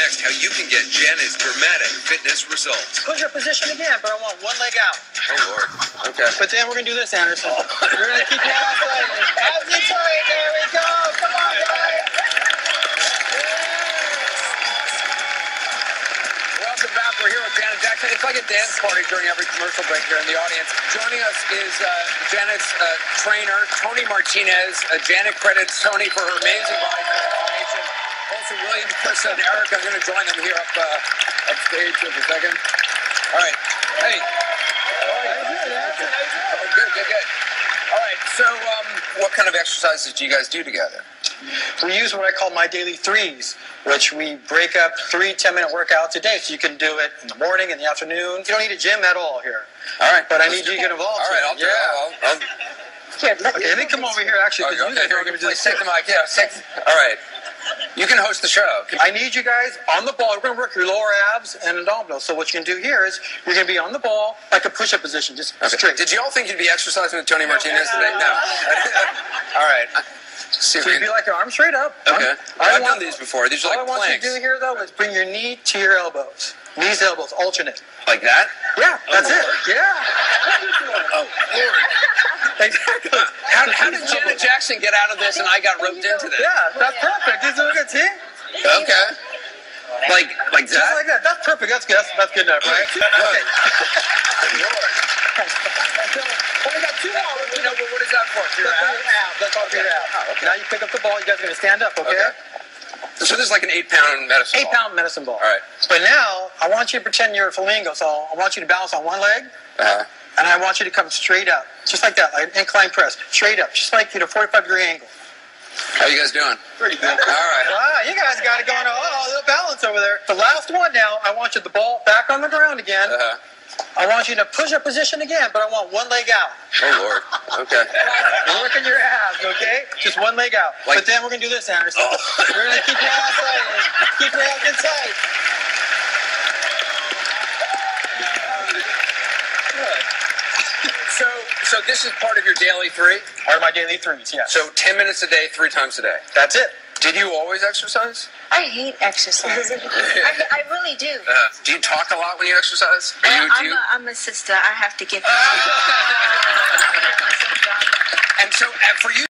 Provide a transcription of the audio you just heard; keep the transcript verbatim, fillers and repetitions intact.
next how you can get Janet's dramatic fitness results. Push your position again, but I want one leg out. Oh, Lord. Okay. But then we're going to do this, Anderson. We're going to keep your ass tight. Abs and tight. There we go. Come on, guys. Welcome back. We're here with Janet Jackson. It's like a dance party during every commercial break here in the audience. Joining us is uh, Janet's uh, trainer, Tony Martinez. Uh, Janet credits Tony for her amazing body transformation. Also, William, Chris, and Eric are going to join them here up uh, upstage in a second. All right. Hey. Oh, good, good, good. All right. So, um, what kind of exercises do you guys do together? We use what I call my daily threes, which we break up three ten-minute workouts a day. So you can do it in the morning, in the afternoon. You don't need a gym at all here. All right. But I need you to get involved. All right, I'll do yeah. it. I'll, I'll... Here, okay, let me come over here, actually. Okay, you okay, guys here, are going to do please this. take the mic. Yeah, take... All right. You can host the show. I need you guys on the ball. We're going to work your lower abs and abdominals. So what you can do here is you're going to be on the ball like a push-up position, just okay. straight. Did you all think you'd be exercising with Tony Martinez today? No. All right. So you'd be like your arms straight up. Okay. I I've want, done these before. These are all like I want planks. you to do here, though, is bring your knee to your elbows. Knees, elbows, alternate. Like that? Yeah, that's oh, it. Yeah. Oh, Lord. Exactly. How, how did Janet Jackson get out of this and I got roped into this? Yeah, that's perfect. This is good, see? Okay. Like like that? Just like that. That's perfect. That's good. That's, that's good enough, right? Okay. Lord. So, we got two more. You know, but what is that for? For your That's abs? abs. That's all for your abs. Oh, okay. Now you pick up the ball. You guys are going to stand up, okay? Okay. So this is like an eight-pound medicine Eight ball. pound medicine ball. All right. But now, I want you to pretend you're a flamingo. So I want you to balance on one leg, Uh-huh. and I want you to come straight up. Just like that, like an incline press. Straight up. Just like, you know, forty-five degree angle. How you guys doing? Pretty good. All right. Wow, you guys got it going on. Oh, a little balance over there. The last one now, I want you the ball back on the ground again. Uh-huh. I want you to push up position again, but I want one leg out. Oh, Lord. Okay. You're working your abs, okay? Just one leg out. Like- but then we're going to do this, Anderson. Oh. We're going to keep your abs tight. Keep your abs in tight. Good. So, so this is part of your daily three? Part of my daily threes, yes. So ten minutes a day, three times a day. That's it. Did you always exercise? I hate exercising. I, I really do. Uh, do you talk a lot when you exercise? Or Well, you, do I'm, you... a, I'm a sister. I have to get. And so, uh, for you.